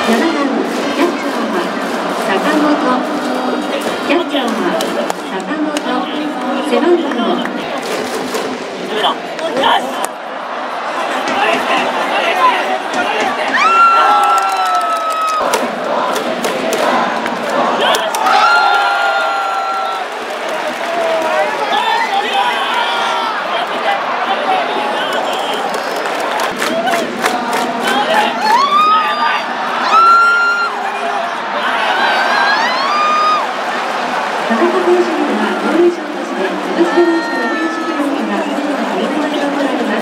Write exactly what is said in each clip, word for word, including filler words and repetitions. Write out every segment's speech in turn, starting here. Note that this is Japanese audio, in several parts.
ななばんキャッチャーは坂本、キャッチャーは坂本、背番号田中投手には防衛賞として今年の名古屋市病院が振り込みが行われます。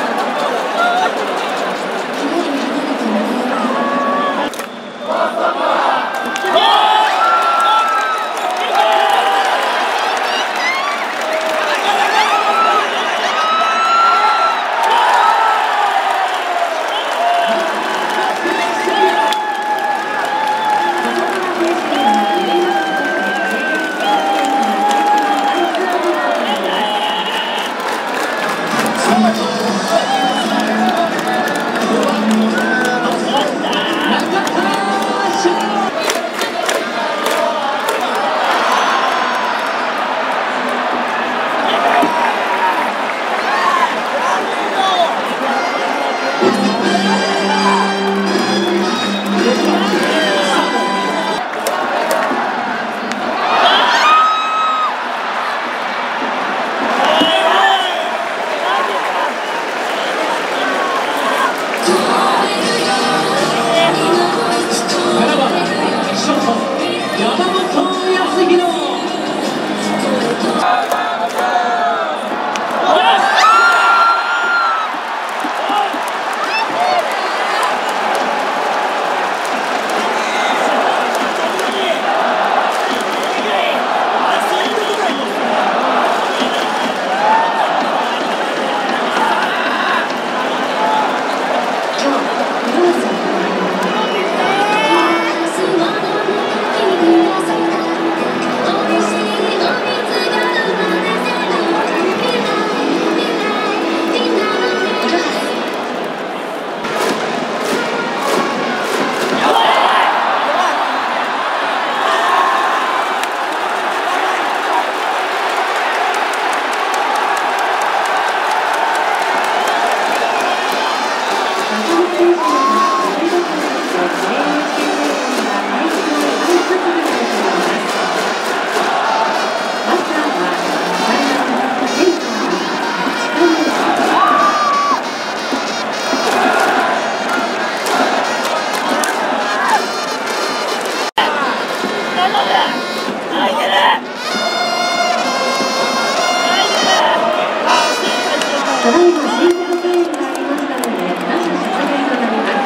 ただいま申告プレーがありましたので、なし出塁となります。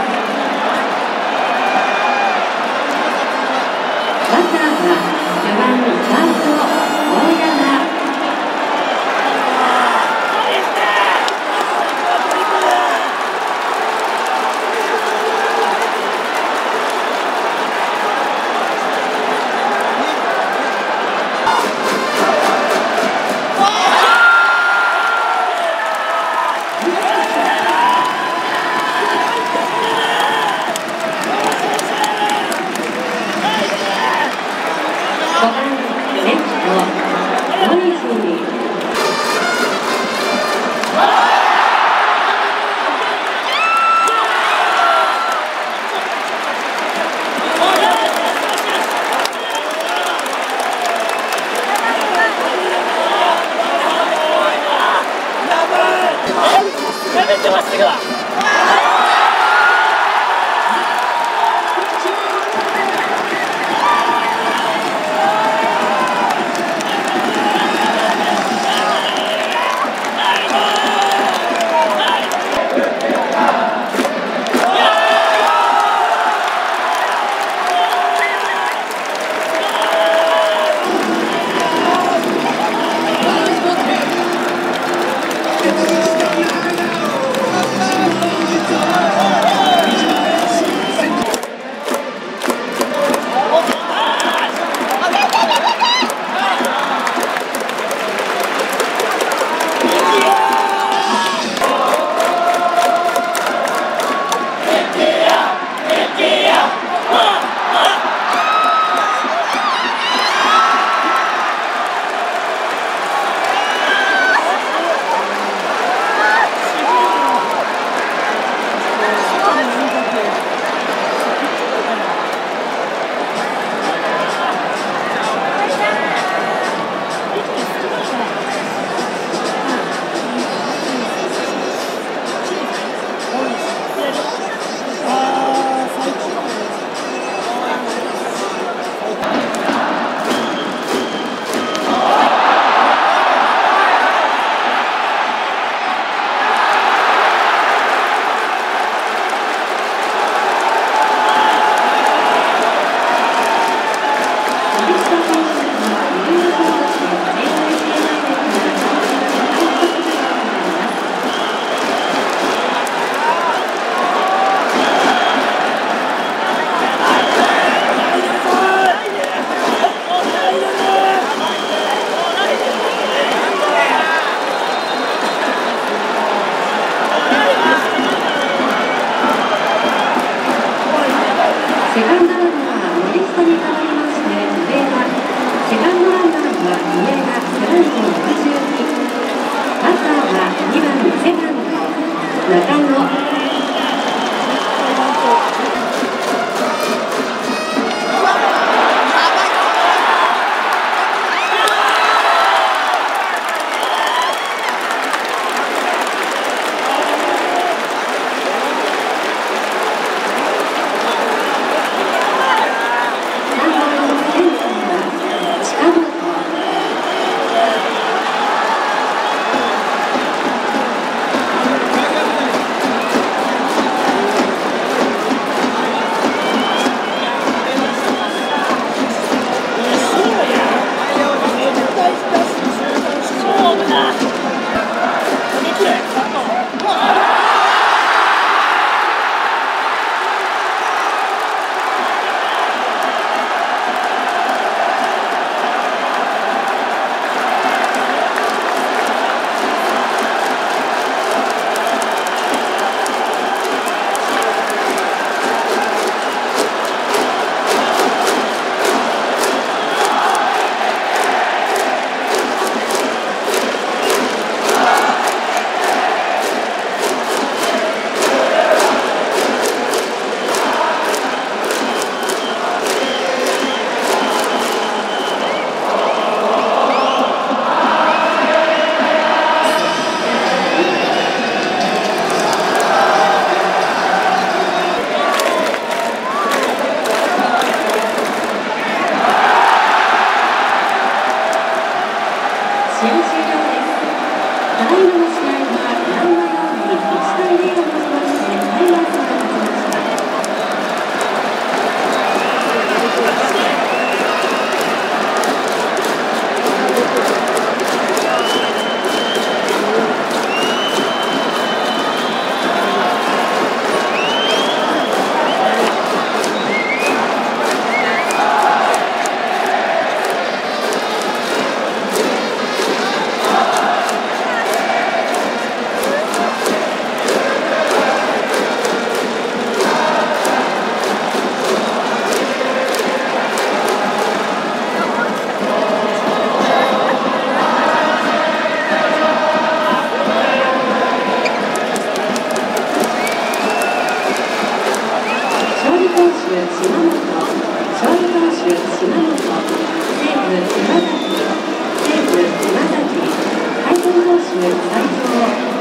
バッターはよんばんファースト大山。 セカンドランナー森下に代わりまして上田、セカンドランナーは上田背番号ろくじゅうに、バッターはにばんセカンド中野。試合終了です。ただいまの試合はご覧のようにいちたいゼロをもちましてタイガースが勝ちました。投手島本、勝利投手島本、西武今崎、西武今崎、敗戦投手斉藤。